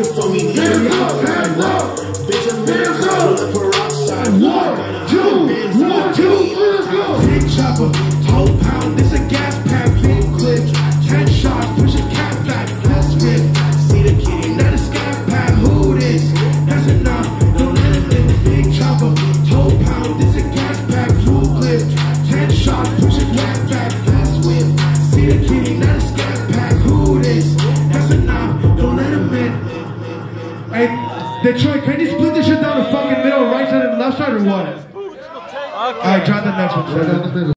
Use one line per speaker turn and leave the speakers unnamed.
looking for me, hands up, bitch, I'm hands up, look for outside. 1, 2, 1, 2, let's go. Big chopper, whole pound, this a gas pack, big clip, 10 shots, push a cat back, fast whip. See the kitty, not a sky pack, who this? That's enough, don't let it live. Big chopper, whole pound, this a gas pack, full clip, 10 shots, push a cat back, fast whip. See the kitty, not a sky pack, who this? That's enough, don't let him in. Hey, Detroit, can you split this shit down the fucking middle, right side and left side, or what? Alright, try the next one.